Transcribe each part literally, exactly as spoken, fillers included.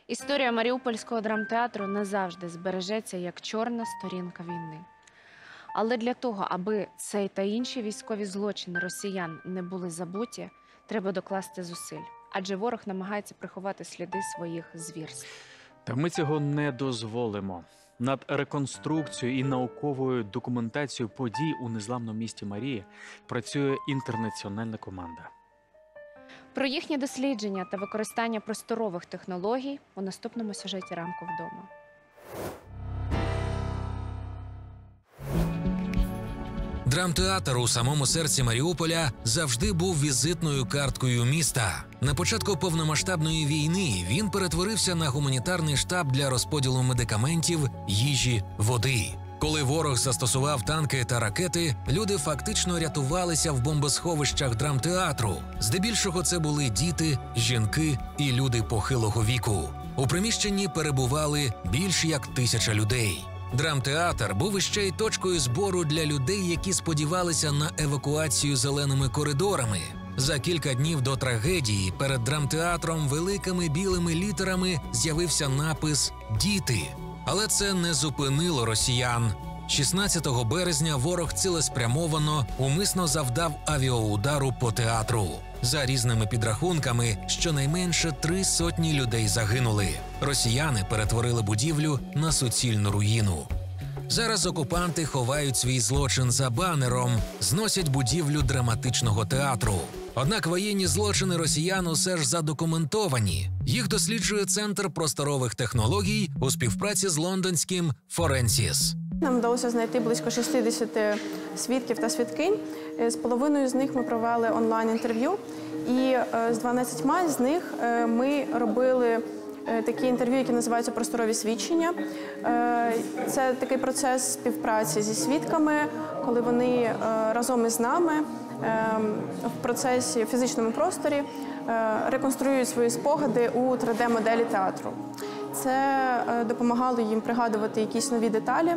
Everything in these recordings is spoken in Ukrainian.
Історія Маріупольського драмтеатру назавжди збережеться як чорна сторінка війни. Але для того, аби цей та інші військові злочини росіян не були забуті, треба докласти зусиль. Адже ворог намагається приховати сліди своїх звірств. Та ми цього не дозволимо. Над реконструкцією і науковою документацією подій у незламному місті Марії працює інтернаціональна команда. Про їхнє дослідження та використання просторових технологій у наступному сюжеті «Ранку вдома». Драмтеатр у самому серці Маріуполя завжди був візитною карткою міста. На початку повномасштабної війни він перетворився на гуманітарний штаб для розподілу медикаментів, їжі, води. Коли ворог застосував танки та ракети, люди фактично рятувалися в бомбосховищах драмтеатру. Здебільшого це були діти, жінки і люди похилого віку. У приміщенні перебували більш як тисяча людей. Драмтеатр був іще й точкою збору для людей, які сподівалися на евакуацію зеленими коридорами. За кілька днів до трагедії перед драмтеатром великими білими літерами з'явився напис «Діти». Але це не зупинило росіян. шістнадцятого березня ворог цілеспрямовано, умисно завдав авіаудару по театру. За різними підрахунками, щонайменше три сотні людей загинули. Росіяни перетворили будівлю на суцільну руїну. Зараз окупанти ховають свій злочин за банером, зносять будівлю драматичного театру. Однак воєнні злочини росіян усе ж задокументовані. Їх досліджує Центр просторових технологій у співпраці з лондонським Forensis. Нам вдалося знайти близько шістдесят свідків та свідкинь. З половиною з них ми провели онлайн-інтерв'ю. І з дванадцятьма з них ми робили такі інтерв'ю, які називаються «Просторові свідчення». Це такий процес співпраці зі свідками, коли вони разом із нами в процесі, в фізичному просторі реконструюють свої спогади у три де-моделі театру. Це допомагало їм пригадувати якісь нові деталі,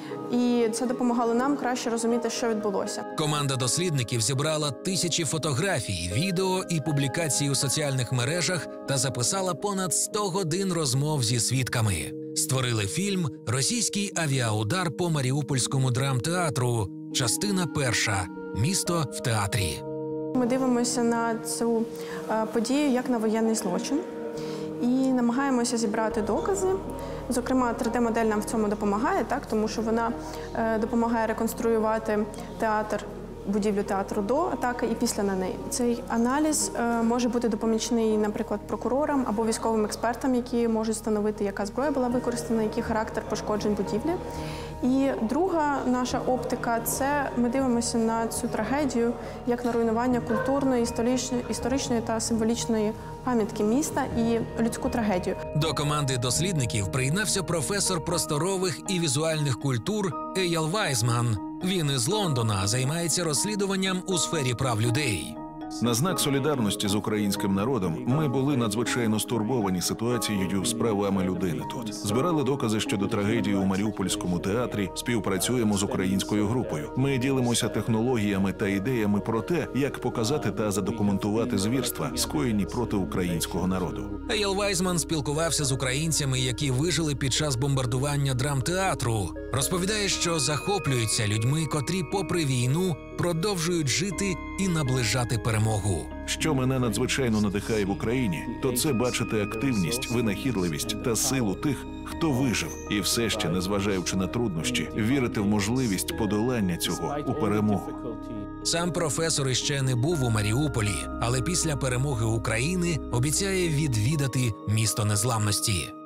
і це допомагало нам краще розуміти, що відбулося. Команда дослідників зібрала тисячі фотографій, відео і публікацій у соціальних мережах та записала понад сто годин розмов зі свідками. Створили фільм «Російський авіаудар по Маріупольському драмтеатру». Частина перша. Місто в театрі. Ми дивимося на цю подію як на воєнний злочин і намагаємося зібрати докази. Зокрема, три де-модель нам в цьому допомагає, так, тому що вона е, допомагає реконструювати театр, будівлю театру до атаки і після на неї. Цей аналіз е, може бути допомічний, наприклад, прокурорам або військовим експертам, які можуть встановити, яка зброя була використана, який характер пошкоджень будівлі. І друга наша оптика – це ми дивимося на цю трагедію як на руйнування культурної, історичної, історичної та символічної пам'ятки міста і людську трагедію. До команди дослідників приєднався професор просторових і візуальних культур Еял Вайзман. Він із Лондона займається розслідуванням у сфері прав людей. На знак солідарності з українським народом ми були надзвичайно стурбовані ситуацією з правами людини тут. Збирали докази щодо трагедії у Маріупольському театрі, співпрацюємо з українською групою. Ми ділимося технологіями та ідеями про те, як показати та задокументувати звірства, скоєні проти українського народу. Еял Вайзман спілкувався з українцями, які вижили під час бомбардування драмтеатру. Розповідає, що захоплюються людьми, котрі попри війну продовжують жити і наближати перемогу. Що мене надзвичайно надихає в Україні, то це бачити активність, винахідливість та силу тих, хто вижив. І все ще, незважаючи на труднощі, вірити в можливість подолання цього у перемогу. Сам професор іще не був у Маріуполі, але після перемоги України обіцяє відвідати місто незламності.